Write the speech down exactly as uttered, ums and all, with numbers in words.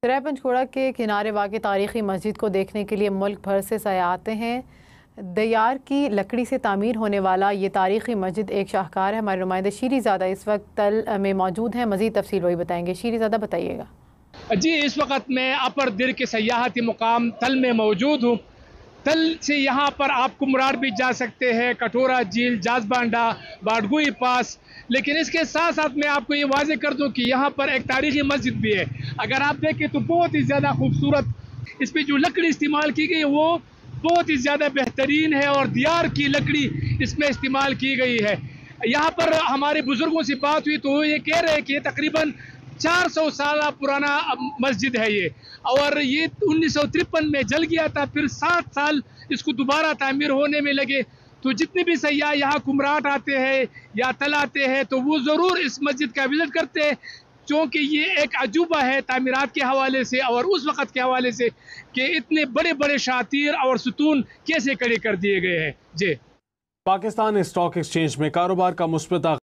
दरिया पंचकुड़ा के किनारे वाक़ तारीख़ी मस्जिद को देखने के लिए मुल्क भर से सयाह आते हैं। दयार की लकड़ी से तामीर होने वाला ये तारीख़ी मस्जिद एक शाहकार है। हमारे नुमाइंदे शीरीज़ादा इस वक्त तल में मौजूद हैं, मज़ीद तफसील वही बताएंगे। शीरीज़ादा बताइएगा। जी, इस वक्त मैं अपर दिर के सयाहती मुकाम तल में मौजूद हूँ। तल से यहाँ पर आप कुमरार भी जा सकते हैं, कटोरा झील, जाजबांडा, बाडगुई पास। लेकिन इसके साथ साथ मैं आपको ये वाज़ेह कर दूं कि यहाँ पर एक तारीख़ी मस्जिद भी है। अगर आप देखें तो बहुत ही ज़्यादा खूबसूरत, इस पर जो लकड़ी इस्तेमाल की गई वो बहुत ही ज़्यादा बेहतरीन है और दियार की लकड़ी इसमें इस्तेमाल की गई है। यहाँ पर हमारे बुज़ुर्गों से बात हुई तो ये कह रहे हैं कि ये तकरीबन चार सौ साल पुराना मस्जिद है ये, और ये उन्नीस सौ तिरपन में जल गया था, फिर सात साल इसको दोबारा तामीर होने में लगे। तो जितने भी सयाह यहाँ कुमराट आते हैं या तल आते हैं तो वो ज़रूर इस मस्जिद का विज़िट करते हैं, क्योंकि ये एक अजूबा है तामीरात के हवाले से और उस वक़्त के हवाले से कि इतने बड़े बड़े शातीर और सुतून कैसे खड़े कर दिए गए हैं। जी, पाकिस्तान स्टॉक एक्सचेंज में कारोबार का मुस्बत